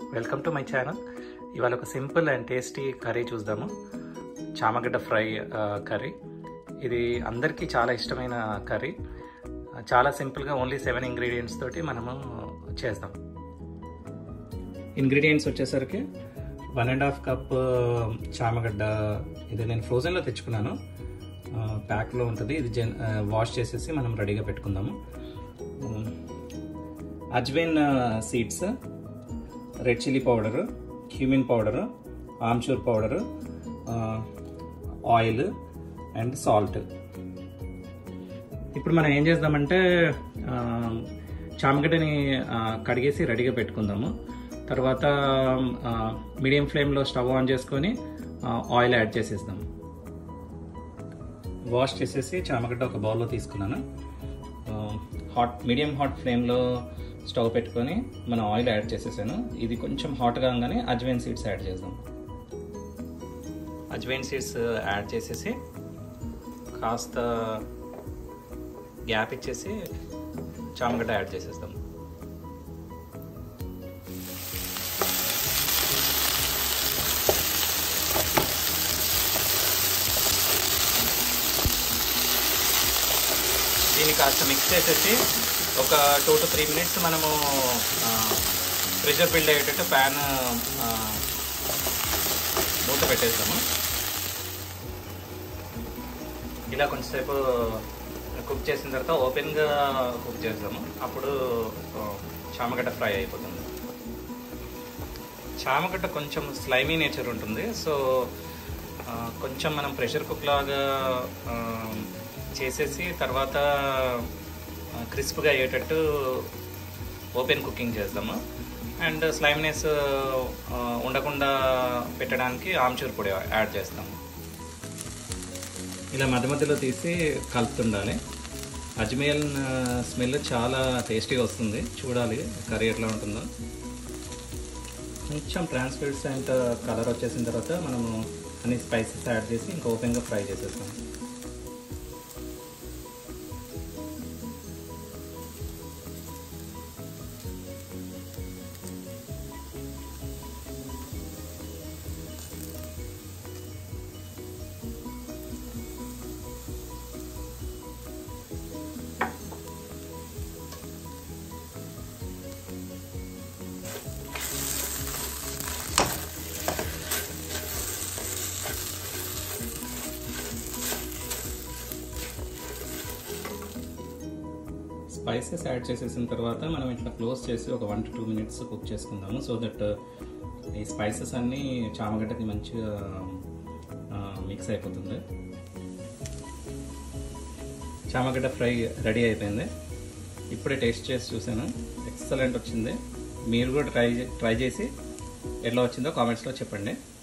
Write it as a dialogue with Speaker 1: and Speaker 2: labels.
Speaker 1: Welcome to my channel. ఇవాళ ఒక simple and tasty curry చూద్దాము. చామగడ్డ ఫ్రై కర్రీ. ఇది అందరికీ చాలా ఇష్టమైన కర్రీ. చాలా సింపుల్గా ఓన్లీ 7 ఇంగ్రీడియంట్స్ తోటి మనము చేద్దాం. ఇంగ్రీడియంట్స్ వచ్చేసరికి 1.5 కప్ చామగడ్డ. ఇది నేను ఫ్రోజన్లో తెచ్చుకున్నాను, ప్యాక్లో ఉంటుంది. ఇది వాష్ చేసేసి మనం రెడీగా పెట్టుకుందాము. Ajwain seeds, red chilli powder, cumin powder, amchur powder, oil and salt. ఇప్పుడు మనం ఏం చేద్దామంటే చామగడ్డని కడిగేసి రెడీగా పెట్టుకుందాము. తర్వాత మీడియం ఫ్లేమ్లో స్టవ్ ఆన్ చేసుకొని ఆయిల్ యాడ్ చేసేద్దాము. వాష్ చేసేసి చామగడ్డ ఒక బౌల్లో తీసుకున్నాను. మీడియం హాట్ ఫ్లేమ్లో స్టవ్ పెట్టుకొని మనం ఆయిల్ యాడ్ చేసేసాను. ఇది కొంచెం హాట్గా కాగానే అజ్వైన్ సీడ్స్ యాడ్ చేద్దాం. అజ్వైన్ సీడ్స్ యాడ్ చేసేసి కాస్త గ్యాప్ ఇచ్చేసి చామగడ్డ యాడ్ చేసేస్తాం. దీన్ని కాస్త మిక్స్ చేసేసి ఒక 2 to 3 minutes మనము ప్రెషర్ బిల్డ్ అయ్యేటట్టు ప్యాన్ మూత పెట్టేస్తాము. ఇలా కొంచెంసేపు కుక్ చేసిన తర్వాత ఓపెన్గా కుక్ చేస్తాము. అప్పుడు చామగడ్డ ఫ్రై అయిపోతుంది. చామగడ్డ కొంచెం స్లైమీ నేచర్ ఉంటుంది. సో కొంచెం మనం ప్రెషర్ కుక్ లాగా చేసేసి తర్వాత క్రిస్ప్గా అయ్యేటట్టు ఓపెన్ కుకింగ్ చేద్దాము. అండ్ స్లైమ్నెస్ ఉండకుండా పెట్టడానికి ఆమ్చూర్ పొడి యాడ్ చేస్తాము. ఇలా మధ్య మధ్యలో తీసి కలుపుతుండాలి. అజ్మేల్ స్మెల్ చాలా టేస్టీగా వస్తుంది. చూడాలి కర్రీ ఎట్లా ఉంటుందో. కొంచెం ట్రాన్స్పరెంట్ కలర్ వచ్చేసిన తర్వాత మనము అన్ని స్పైసెస్ యాడ్ చేసి ఇంకా ఓపెన్గా ఫ్రై చేసేస్తాం. స్పైసెస్ యాడ్ చేసేసిన తర్వాత మనం ఇట్లా క్లోజ్ చేసి ఒక 1 to 2 minutes కుక్ చేసుకుందాము. సో దట్ ఈ స్పైసెస్ అన్నీ చామగడ్డకి మంచిగా మిక్స్ అయిపోతుంది. చామగడ్డ ఫ్రై రెడీ అయిపోయింది. ఇప్పుడే టేస్ట్ చేసి చూసాను, ఎక్సలెంట్ వచ్చింది. మీరు కూడా ట్రై చేసి ఎట్లా వచ్చిందో కామెంట్స్లో చెప్పండి.